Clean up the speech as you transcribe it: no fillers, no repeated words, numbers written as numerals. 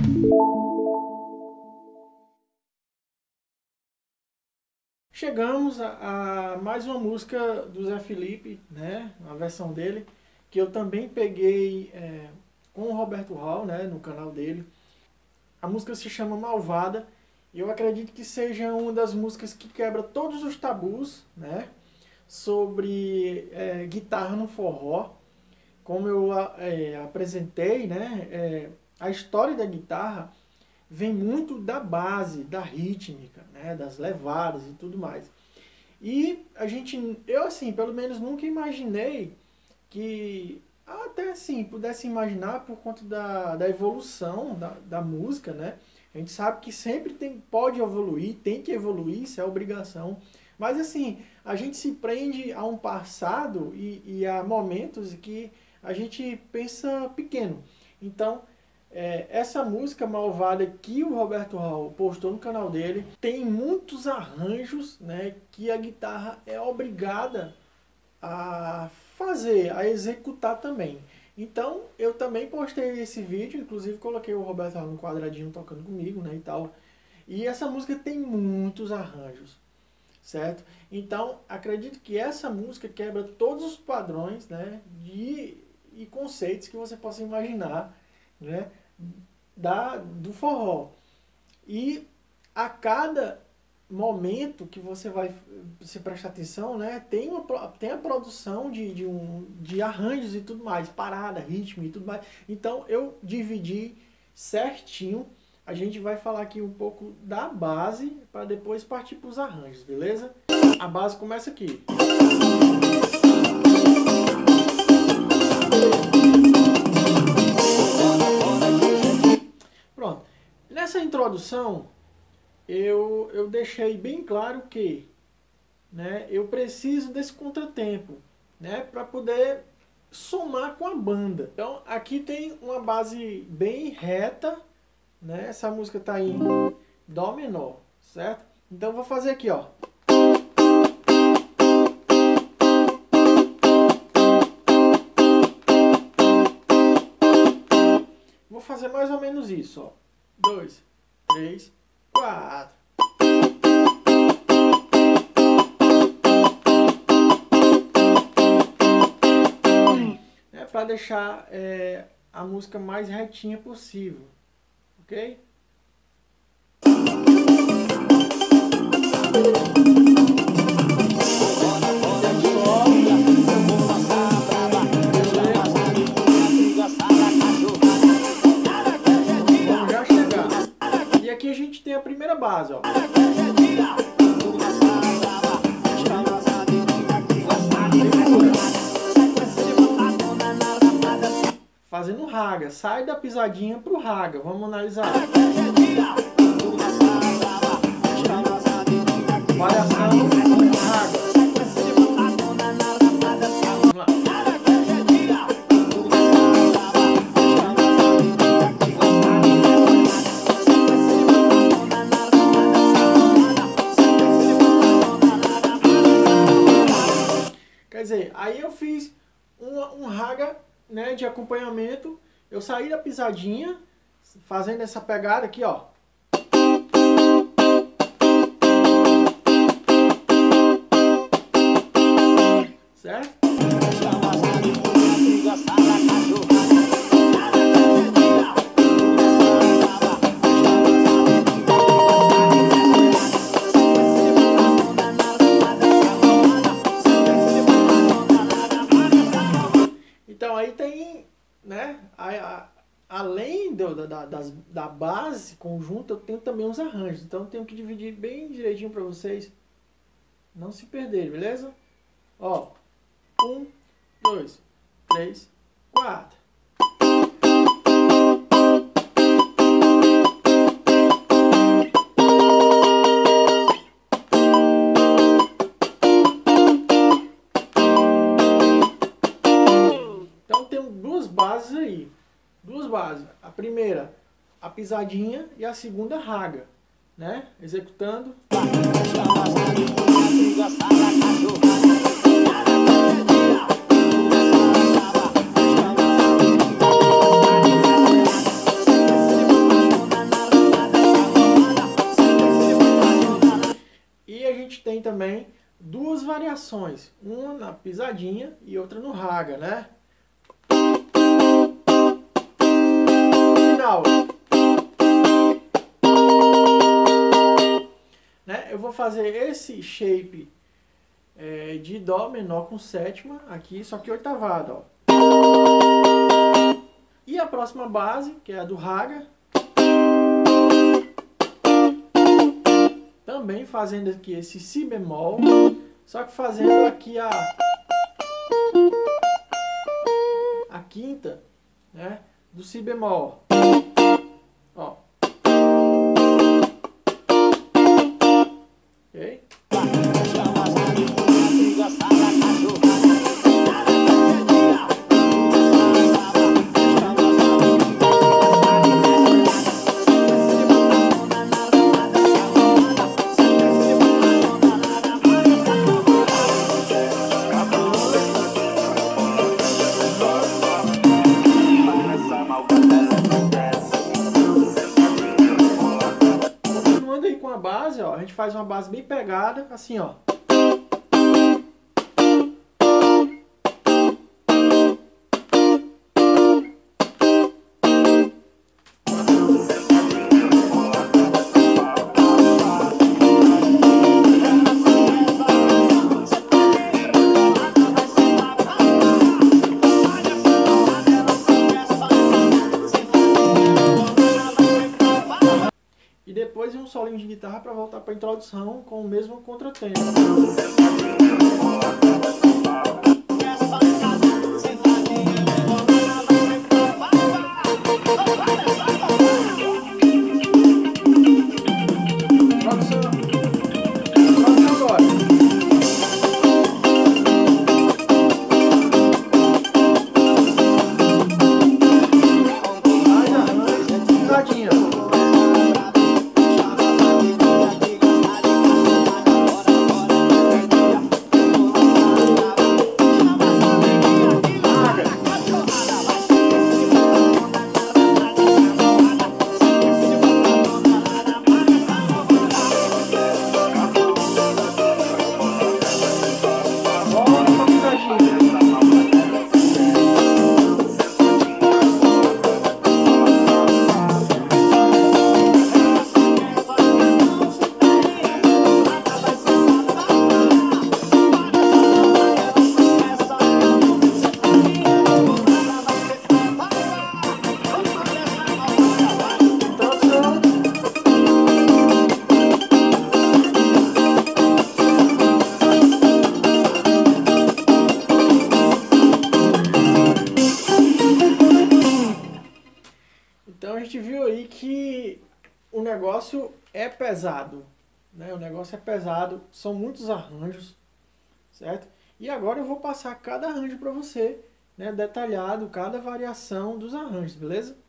Chegamos a mais uma música do Zé Felipe, né, a versão dele, que eu também peguei com o Roberto Hall, né, no canal dele. A música se chama Malvada, e eu acredito que seja uma das músicas que quebra todos os tabus, né, sobre guitarra no forró. Como eu apresentei, né, a história da guitarra vem muito da base, da rítmica, né, das levadas e tudo mais. E eu assim, pelo menos nunca imaginei que, até assim, pudesse imaginar por conta da evolução da música, né? A gente sabe que sempre pode evoluir, tem que evoluir, isso é obrigação. Mas assim, a gente se prende a um passado e a momentos que a gente pensa pequeno. Então, essa música Malvada que o Roberto Hall postou no canal dele tem muitos arranjos, né, que a guitarra é obrigada a fazer, a executar também. Então eu também postei esse vídeo, inclusive coloquei o Roberto Hall no quadradinho tocando comigo, né, e tal. E essa música tem muitos arranjos, certo? Então acredito que essa música quebra todos os padrões, né, e conceitos que você possa imaginar, né, do forró. E a cada momento que você vai se prestar atenção, né, tem a produção de arranjos e tudo mais, parada, ritmo e tudo mais. Então eu dividi certinho. A gente vai falar aqui um pouco da base para depois partir para os arranjos, beleza? A base começa aqui. Pronto. Nessa introdução, eu deixei bem claro que, né, eu preciso desse contratempo, né, para poder somar com a banda. Então, aqui tem uma base bem reta, né? Essa música está em Dó menor, certo? Então, eu vou fazer aqui, ó. Vou fazer mais ou menos isso, ó. 2, 3, 4. Para deixar a música mais retinha possível, ok? Vamos já chegar. E aqui a gente tem a primeira base, ó. Fazendo raga, sai da pisadinha pro raga. Vamos analisar. Variação raga. Vamos lá. Quer dizer, aí eu fiz um raga, né, de acompanhamento. Eu saí da pisadinha, fazendo essa pegada aqui, ó. Certo? Então aí tem, né, além da base conjunta, eu tenho também os arranjos. Então eu tenho que dividir bem direitinho para vocês não se perderem, beleza? Ó, 1, 2, 3, 4. Então tem duas bases aí. Duas bases. A primeira, a pisadinha, e a segunda, raga, né? Executando. tem também duas variações, uma na pisadinha e outra no raga, né? Final. Né? Eu vou fazer esse shape de dó menor com sétima aqui, só que oitavado, ó. E a próxima base, que é a do raga, também fazendo aqui esse si bemol, só que fazendo aqui a quinta, né, do si bemol. Ó. Ok? Com a base, ó, a gente faz uma base bem pegada, assim, ó. E depois um solinho de guitarra para voltar para a introdução com o mesmo contratempo. Então a gente viu aí que o negócio é pesado, né? O negócio é pesado, são muitos arranjos, certo? E agora eu vou passar cada arranjo para você, né? Detalhado, cada variação dos arranjos, beleza?